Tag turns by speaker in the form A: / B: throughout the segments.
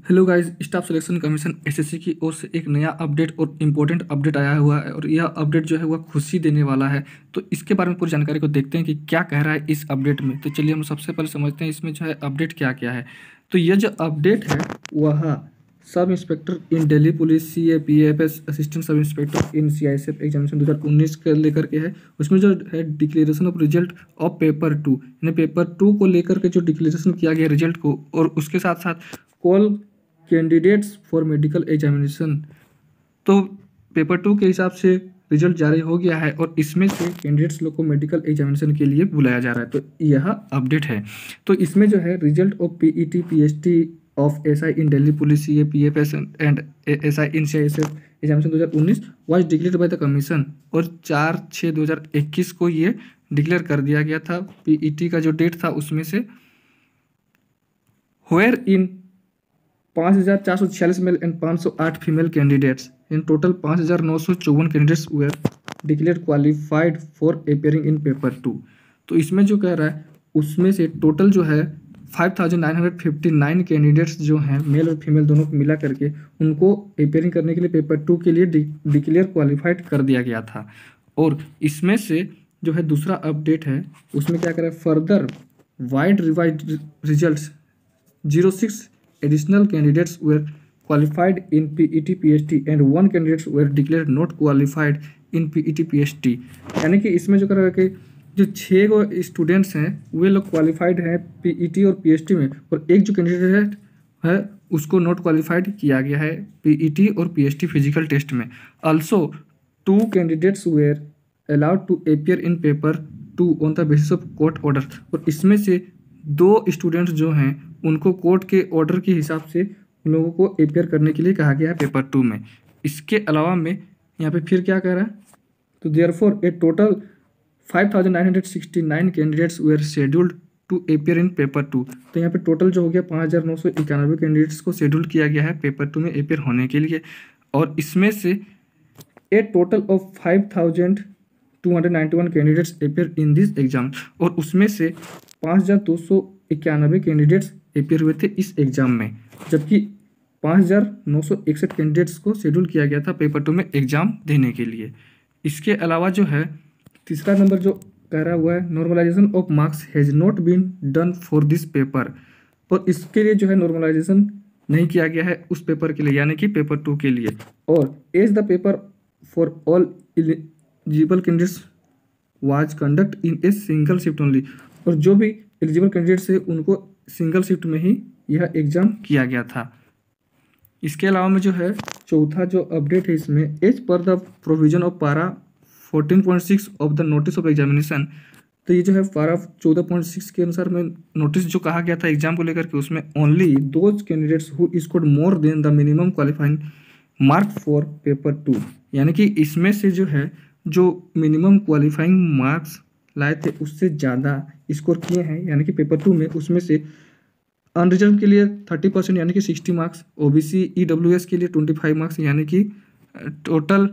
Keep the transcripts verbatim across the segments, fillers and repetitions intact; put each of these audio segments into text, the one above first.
A: Hello guys, staff selection commission SSC की ओर से एक नया अपडेट और इम्पोर्टेंट अपडेट आया हुआ है और यह अपडेट जो है वह खुशी देने वाला है। तो इसके बारे में पूरी जानकारी को देखते हैं कि क्या कह रहा है इस अपडेट में। तो चलिए हम सबसे पहले समझते हैं इसमें जो है अपडेट क्या क्या है। तो यह जो अपडेट है वह sub inspector in Delhi police C A P F S assistant sub inspector in C I S F examination दो हज़ार उन्नीस के लेकर के है। उसमें जो है declaration of result of paper two, यानी पेपर टू को लेकर के जो डिक्लेरेशन किया गया रिजल्ट को, और उसके साथ साथ call candidates for medical examination. तो पेपर टू के हिसाब से रिजल्ट जारी हो गया है और इसमें से कैंडिडेट्स लोग को मेडिकल एग्जामिनेशन के लिए बुलाया जा रहा है। तो यह अपडेट है। तो इसमें जो है result of P E T P S T of S I in Delhi police C A P F S and S I in C I S F examination दो हज़ार उन्नीस was declare by the commission, और चार छः दो हज़ार इक्कीस को ये डिक्लेयर कर दिया गया था। पी ई टी का जो डेट था उसमें से वेयर इन पाँच हज़ार चार सौ छियालीस मेल एंड पाँच सौ आठ फीमेल कैंडिडेट्स, इन टोटल पाँच हज़ार नौ सौ चौवन candidates were declare qualified for appearing in paper two. तो इसमें जो कह रहा है उसमें से टोटल जो है five thousand nine hundred fifty nine candidates जो हैं मेल और फीमेल दोनों को मिला करके उनको अपेयरिंग करने के लिए पेपर टू के लिए डिक्लेयर क्वालिफाइड कर दिया गया था। और इसमें से जो है दूसरा अपडेट है उसमें क्या करें, further vide revise results zero six additional candidates were qualified in P E T P S T and one candidates were declared not qualified in P E T P S T। यानी कि इसमें जो कर रहा है कि जो छः गो स्टूडेंट्स हैं वे लोग क्वालिफाइड हैं P E T और P S T में, और एक जो कैंडिडेट है उसको नॉट क्वालिफाइड किया गया है P E T और P S T physical test में। Also two candidates were allowed to appear in paper two on the basis of court order, और इसमें से दो स्टूडेंट्स जो हैं उनको कोर्ट के ऑर्डर के हिसाब से उन लोगों को अपेयर करने के लिए कहा गया है पेपर टू में। इसके अलावा में यहाँ पे फिर क्या कह रहा है, तो therefore a total five thousand nine hundred sixty nine candidates were scheduled to appear in paper two. तो यहाँ पे टोटल जो हो गया पाँच हज़ार नौ सौ इक्यानवे कैंडिडेट्स को शेड्यूल किया गया है पेपर टू में अपेयर होने के लिए, और इसमें से a total of five thousand two hundred ninety one candidates appear in this exam, और उसमें से पाँच हज़ार दो सौ इक्यानवे कैंडिडेट्स अपेयर हुए थे इस एग्जाम में, जबकि पाँच हज़ार नौ सौ इकसठ कैंडिडेट्स को शेड्यूल किया गया था पेपर टू में एग्जाम देने के लिए। इसके अलावा जो है तीसरा नंबर जो कह रहा हुआ है, normalization of marks has not been done for this paper, और इसके लिए जो है नॉर्मलाइजेशन नहीं किया गया है उस पेपर के लिए, यानी कि पेपर टू के लिए। और as the paper for all eligible candidates was conduct in a single shift only, और जो भी एलिजिबल कैंडिडेट्स है उनको सिंगल शिफ्ट में ही यह एग्जाम किया गया था। इसके अलावा में जो है चौथा जो अपडेट है इसमें, as per the provision of para fourteen point six of the notice of examination. तो ये जो है पारा चौदह पॉइंट सिक्स के अनुसार में नोटिस जो कहा गया था एग्जाम को लेकर के, उसमें only those candidates who scored more than the minimum qualifying mark for paper two, यानी कि इसमें से जो है जो मिनिमम क्वालिफाइंग मार्क्स लाए थे उससे ज़्यादा स्कोर किए हैं यानी कि पेपर टू में, उसमें से अनरिजर्व के लिए थर्टी परसेंट यानी कि sixty marks, OBC E W S के लिए ट्वेंटी फाइव मार्क्स यानी कि total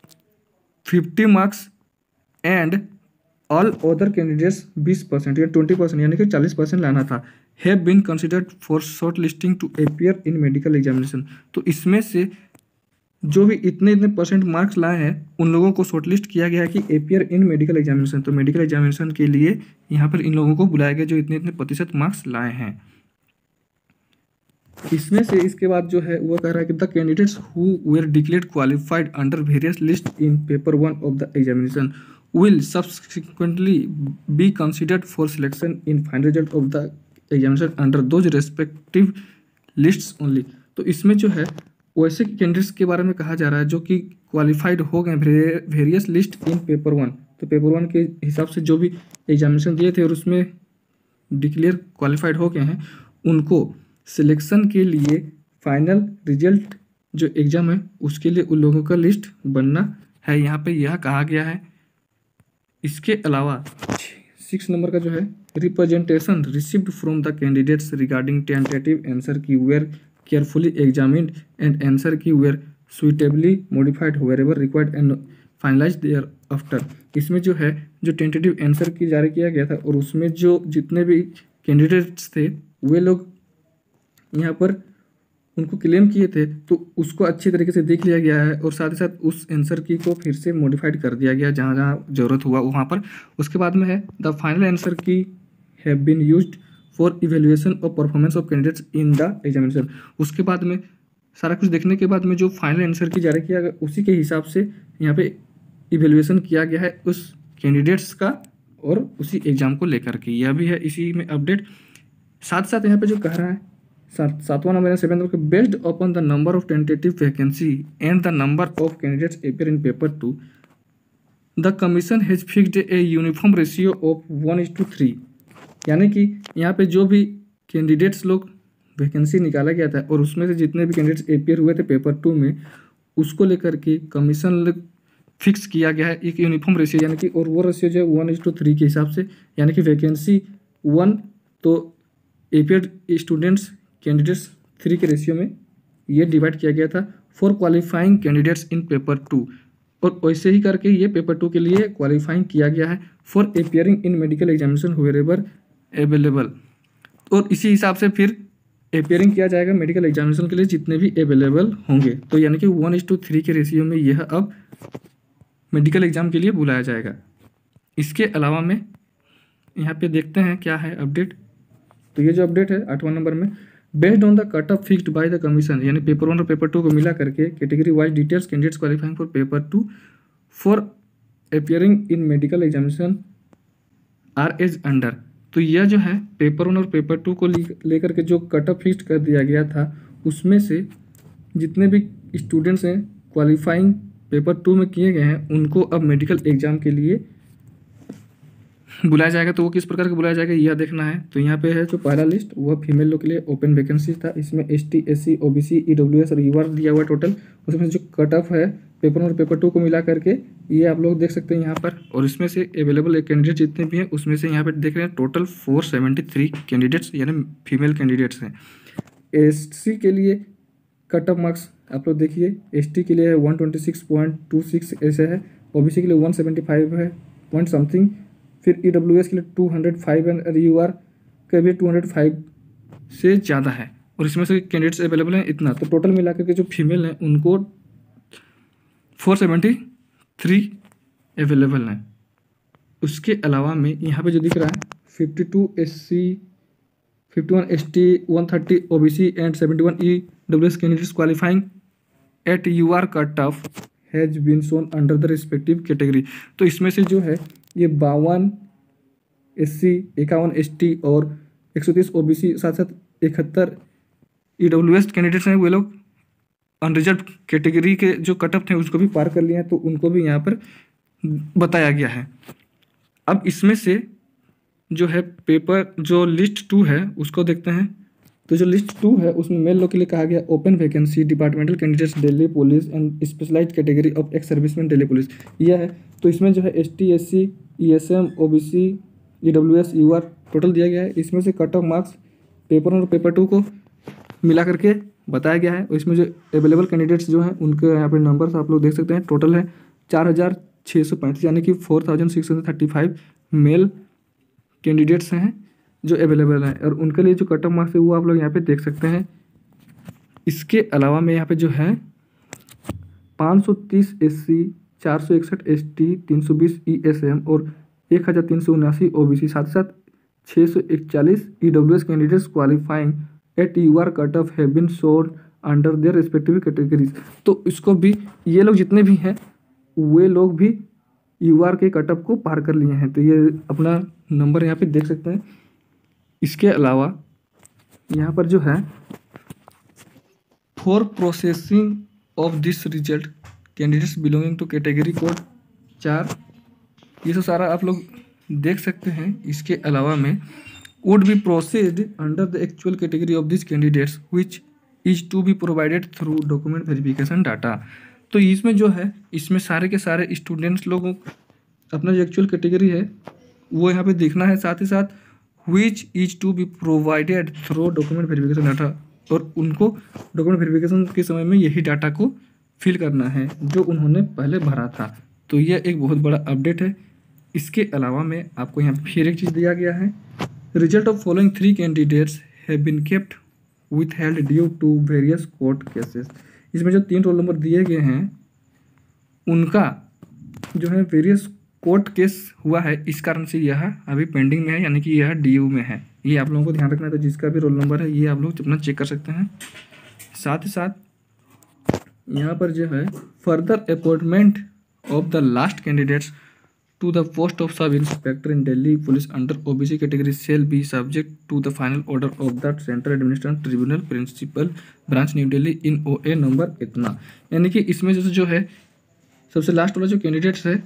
A: fifty marks, and all other candidates बीस परसेंट या ट्वेंटी परसेंट यानी कि चालीस परसेंट लाना था, have been considered for short listing to appear in medical examination. तो इसमें से जो भी इतने इतने परसेंट मार्क्स लाए हैं उन लोगों को शॉर्टलिस्ट किया गया है कि अपियर इन मेडिकल एग्जामिनेशन। तो मेडिकल एग्जामिनेशन के लिए यहाँ पर इन लोगों को बुलाया गया जो इतने इतने प्रतिशत मार्क्स लाए हैं। इसमें से इसके बाद जो है वो कह रहा है कि the candidates who were declared qualified under various list in paper one of the examination will subsequently be considered for selection in final result of the examination under those respective lists only. तो इसमें जो है वैसे candidates के बारे में कहा जा रहा है जो कि क्वालिफाइड हो गए various list in paper one. तो पेपर वन के हिसाब से जो भी एग्जामिनेशन दिए थे और उसमें डिक्लेयर क्वालिफाइड हो गए हैं उनको सिलेक्शन के लिए फाइनल रिजल्ट जो एग्ज़ाम है उसके लिए उन लोगों का लिस्ट बनना है, यहाँ पे यह कहा गया है। इसके अलावा सिक्स नंबर का जो है, representation received from the candidates regarding tentative answer key were carefully examined and answer key were suitably modified wherever required and finalized thereafter। इसमें जो है जो टेंटेटिव आंसर की जारी किया गया था और उसमें जो जितने भी कैंडिडेट्स थे वे लोग यहाँ पर उनको क्लेम किए थे तो उसको अच्छी तरीके से देख लिया गया है और साथ ही साथ उस आंसर की को फिर से मॉडिफाइड कर दिया गया जहाँ जहाँ ज़रूरत हुआ वहाँ पर। उसके बाद में है the final answer key have been used for evaluation of performance of candidates in the examination. उसके बाद में सारा कुछ देखने के बाद में जो फाइनल आंसर की जारी किया गया उसी के हिसाब से यहाँ पे इवेल्युएशन किया गया है उस कैंडिडेट्स का और उसी एग्ज़ाम को लेकर के। यह भी है इसी में अपडेट। साथ साथ यहाँ पे जो कह रहा है सात सातवां नंबर है seven number based upon the number of tentative vacancy and the number of candidates appear in paper two the commission has fixed a uniform ratio of one is to three. यानी कि यहाँ पे जो भी candidates लोग vacancy निकाला गया था और उसमें से जितने भी कैंडिडेट्स अपेयर हुए थे पेपर टू में उसको लेकर के कमीशन फिक्स किया गया है एक यूनिफॉर्म रेशियो, यानी कि और वो रेशियो जो है वन इज टू थ्री के हिसाब से, यानी कि वैकेंसी वन तो अपेयर स्टूडेंट्स कैंडिडेट्स थ्री के रेशियो में ये डिवाइड किया गया था for qualifying candidates in paper two. और वैसे ही करके ये पेपर टू के लिए क्वालिफाइंग किया गया है for appearing in medical examination wherever available. और इसी हिसाब से फिर अपियरिंग किया जाएगा मेडिकल एग्जामिनेशन के लिए जितने भी अवेलेबल होंगे। तो यानी कि वन इज टू थ्री के रेशियो में यह अब मेडिकल एग्जाम के लिए बुलाया जाएगा। इसके अलावा में यहाँ पे देखते हैं क्या है अपडेट। तो ये जो अपडेट है आठवां नंबर में based on the cut off fixed by the commission, यानी पेपर वन और पेपर टू को मिला करके category wise details candidates qualifying for paper two for appearing in medical examination are as under. तो यह जो है पेपर वन और पेपर टू को लेकर के जो कट ऑफ फिक्स्ड कर दिया गया था उसमें से जितने भी स्टूडेंट्स हैं क्वालिफाइंग पेपर टू में किए गए हैं उनको अब मेडिकल एग्जाम के लिए बुलाया जाएगा। तो वो किस प्रकार का बुलाया जाएगा यह देखना है। तो यहाँ पे है जो पहला लिस्ट वह फीमेल लोग के लिए ओपन वैकेंसी था, इसमें S T S C O B C E W S और यू आर दिया हुआ टोटल। उसमें जो कट ऑफ है पेपर वन और पेपर टू को मिला करके ये आप लोग देख सकते हैं यहाँ पर। और इसमें से अवेलेबल कैंडिडेट जितने भी हैं उसमें से यहाँ पर देख रहे हैं total four seventy three candidates यानी फीमेल कैंडिडेट्स हैं। एस सी के लिए कट ऑफ मार्क्स आप लोग देखिए, एस टी के लिए है one twenty six point two six ऐसे है, ओ बी सी के लिए वन सेवेंटी फाइव है पॉइंट समथिंग, फिर ई डब्ल्यू एस के लिए two hundred five and U R के भी टू हंड्रेड फाइव से ज़्यादा है। और इसमें से कैंडिडेट्स अवेलेबल हैं इतना, तो टोटल मिलाकर के जो फीमेल हैं उनको फोर सेवेंटी थ्री अवेलेबल हैं। उसके अलावा में यहाँ पे जो दिख रहा है fifty two S C, fifty one S T, one thirty O B C and seventy one E W S candidates qualifying at U R cut off has been shown under the respective category. तो इसमें से जो है ये बावन S C, इक्यावन S T और एक सौ तीस ओ बी सी, साथ साथ इकहत्तर ई डब्ल्यू एस कैंडिडेट्स हैं, वे लोग अनरिजर्व कैटेगरी के जो कटअप थे उसको भी पार कर लिए हैं, तो उनको भी यहाँ पर बताया गया है। अब इसमें से जो है पेपर जो लिस्ट टू है उसको देखते हैं। तो जो लिस्ट टू है उसमें मेल लोग के लिए कहा गया open vacancy departmental candidates Delhi police and specialized category of ex serviceman Delhi police, यह है। तो इसमें जो है S T S C E S M O B C E W S U R total दिया गया है। इसमें से cut off marks paper one और पेपर टू को मिला करके बताया गया है। और इसमें जो अवेलेबल कैंडिडेट्स जो हैं उनके यहाँ पर नंबर्स आप लोग देख सकते हैं। टोटल है चार हज़ार छः सौ पैंतीस यानी कि four thousand six hundred thirty five male candidates हैं जो अवेलेबल हैं, और उनके लिए जो कट ऑफ मार्क्स है वो आप लोग यहाँ पे देख सकते हैं। इसके अलावा में यहाँ पे जो है पाँच सौ तीस एस सी, चार सौ इकसठ एस टी, तीन सौ बीस ई एस एम और एक हज़ार तीन सौ उनासी ओ बी सी, साथ साथ छः सौ इकतालीस E W S candidates qualifying at U R cut off have been shown under their respective categories. तो इसको भी ये लोग जितने भी हैं वे लोग भी यू आर के कट ऑफ को पार कर लिए हैं। तो ये अपना नंबर यहाँ पे देख सकते हैं। इसके अलावा यहाँ पर जो है for processing of this result candidates belonging to category code चार, ये सब सारा आप लोग देख सकते हैं। इसके अलावा में would be processed under the actual category of this candidates which is to be provided through document verification data. तो इसमें जो है इसमें सारे के सारे स्टूडेंट्स लोगों अपना जो एक्चुअल कैटेगरी है वो यहाँ पे देखना है, साथ ही साथ which is to be provided through document verification data, और उनको डॉक्यूमेंट वेरिफिकेशन के समय में यही डाटा को फिल करना है जो उन्होंने पहले भरा था। तो यह एक बहुत बड़ा अपडेट है। इसके अलावा में आपको यहाँ फिर एक चीज़ दिया गया है, result of following three candidates have been kept withheld due to various court cases। इसमें जो तीन रोल नंबर दिए गए हैं उनका जो है वेरियस कोर्ट केस हुआ है, इस कारण से यह अभी पेंडिंग में है, यानी कि यह डी यू में है। ये आप लोगों को ध्यान रखना है। तो जिसका भी रोल नंबर है ये आप लोग अपना चेक कर सकते हैं। साथ ही साथ यहाँ पर जो है further appointment of the last candidates to the post of sub inspector in Delhi police under O B C category shall be subject to the final order of the central administrative tribunal principal branch New Delhi in O A number इतना। यानी कि इसमें जैसे जो है सबसे last वाला जो कैंडिडेट्स है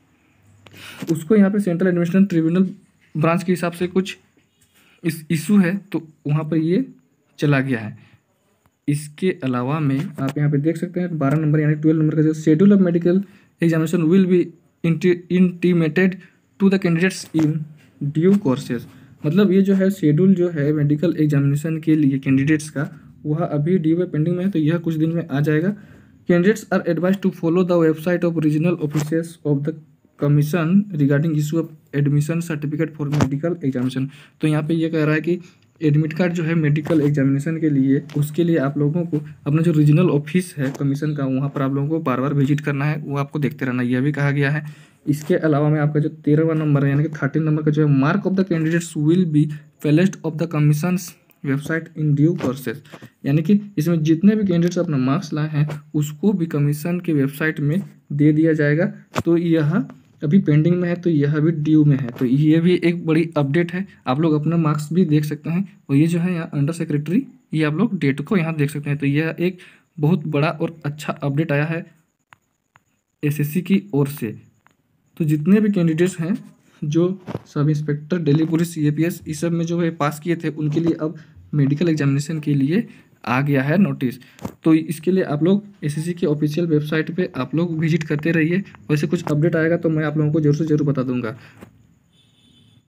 A: उसको यहाँ पे सेंट्रल एडमिनिस्ट्रेशन ट्रिब्यूनल ब्रांच के हिसाब से कुछ इस इशू है, तो वहाँ पर ये चला गया है। इसके अलावा में आप यहाँ पे देख सकते हैं बारह नंबर यानी ट्वेल्व नंबर का जो schedule of medical examination will be intimated to the candidates in due courses. मतलब ये जो है शेड्यूल जो है मेडिकल एग्जामिनेशन के लिए कैंडिडेट्स का वह अभी ड्यू में पेंडिंग में है, तो यह कुछ दिन में आ जाएगा। Candidates are advise to follow the website of regional offices of the commission regarding issue of admission certificate for medical examination. तो यहाँ पे ये कह रहा है कि एडमिट कार्ड जो है मेडिकल एग्जामिनेशन के लिए, उसके लिए आप लोगों को अपना जो रीजनल ऑफिस है कमीशन का वहाँ पर आप लोगों को बार बार विजिट करना है, वो आपको देखते रहना, यह भी कहा गया है। इसके अलावा में आपका जो तेरहवां नंबर है यानी कि थर्टीन नंबर का जो है mark of the candidates will be placed of the commission website in due courses. यानी कि इसमें जितने भी कैंडिडेट्स अपना मार्क्स लाए हैं उसको भी कमीशन के वेबसाइट में दे दिया जाएगा। तो यह अभी पेंडिंग में है, तो यह भी ड्यू में है। तो ये भी एक बड़ी अपडेट है, आप लोग अपना मार्क्स भी देख सकते हैं। और ये जो है यहाँ अंडर सेक्रेटरी, ये आप लोग डेट को यहाँ देख सकते हैं। तो यह एक बहुत बड़ा और अच्छा अपडेट आया है एसएससी की ओर से। तो जितने भी कैंडिडेट्स हैं जो सब इंस्पेक्टर दिल्ली पुलिस सीएपीएस इस सब में जो है पास किए थे, उनके लिए अब मेडिकल एग्जामिनेशन के लिए आ गया है नोटिस। तो इसके लिए आप लोग एसएससी की ऑफिशियल वेबसाइट पे आप लोग विजिट करते रहिए। वैसे कुछ अपडेट आएगा तो मैं आप लोगों को जरूर से जरूर बता दूंगा।